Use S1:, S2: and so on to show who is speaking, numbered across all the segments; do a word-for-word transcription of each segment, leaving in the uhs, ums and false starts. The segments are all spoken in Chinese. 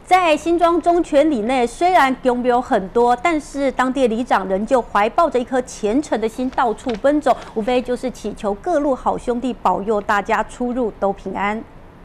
S1: 在新庄中泉里内，虽然宫庙很多，但是当地里长仍旧怀抱着一颗虔诚的心，到处奔走，无非就是祈求各路好兄弟保佑大家出入都平安。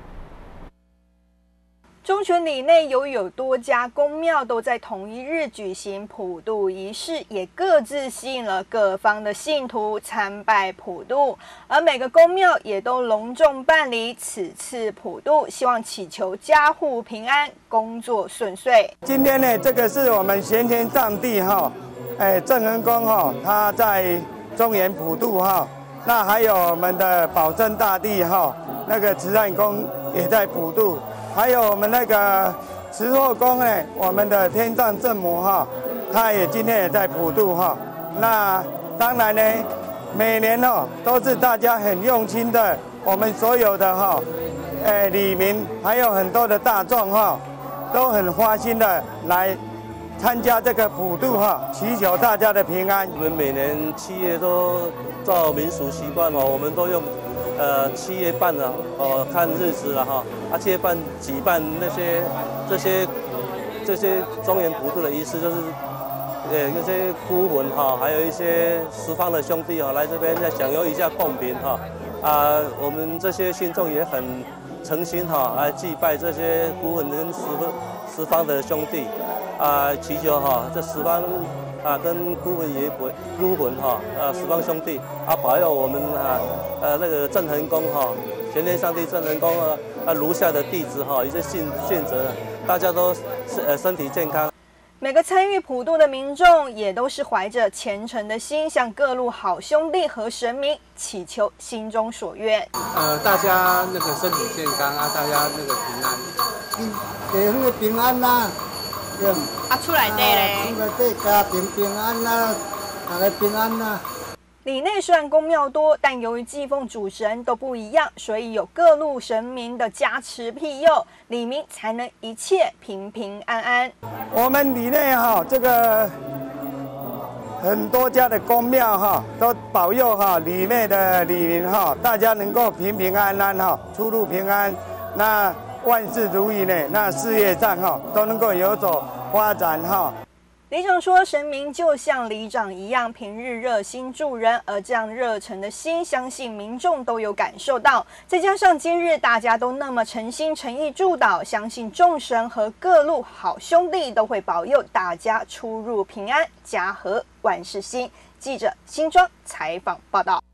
S2: 中泉里内由于有多家宫庙都在同一日举行普渡仪式，也各自吸引了各方的信徒参拜普渡，而每个宫庙也都隆重办理此次普渡，希望祈求家户平安，工作顺遂。
S3: 今天呢，这个是我们玄天上帝哈，哎，正恒宫哈，他在中原普渡哈，那还有我们的保生大帝哈，那个慈善宫也在普渡。 还有我们那个慈后宫呢，我们的天上圣母哈，她也今天也在普渡哈。那当然呢，每年哦都是大家很用心的，我们所有的哈，哎里民还有很多的大众哈，都很花心的来参加这个普渡哈，祈求大家的平安。
S4: 我们每年七月都照民俗习惯哦，我们都用。 呃，七月半了，哦，看日子了哈。啊，七月半举办那些这些这些中原普渡的仪式，就是呃那些孤魂哈，还有一些十方的兄弟哈，来这边再享用一下贡品哈。啊，我们这些信众也很诚心哈，来祭拜这些孤魂跟十十方的兄弟，啊，祈求哈这十方。 啊，跟孤魂野鬼、孤魂哈，呃，十方兄弟啊，保佑我们啊，呃，那个正恒宫哈，玄天上帝正恒宫啊，啊，炉下的弟子哈，一些信信者，大家都是呃身体健康。
S2: 每个参与普渡的民众也都是怀着虔诚的心，向各路好兄弟和神明祈求心中所愿。
S5: 呃，大家那个身体健康啊，大家那个平安，
S6: 嗯，给那个平安啦。
S2: 啊，出来对嘞，
S6: 出来对家庭平安啦，大家平安啦。
S2: 里内虽然宫庙多，但由于祭奉主神都不一样，所以有各路神明的加持庇佑，里民才能一切平平安安。
S3: 我们里内哈，这个很多家的宫庙哈，都保佑哈里面的里民哈，大家能够平平安安哈，出入平安。那 万事如意呢，那事业上哈都能够有所发展哈。
S2: 里长说，神明就像里长一样，平日热心助人，而这样热忱的心，相信民众都有感受到。再加上今日大家都那么诚心诚意祝祷，相信众神和各路好兄弟都会保佑大家出入平安，家和万事兴。记者新庄采访报道。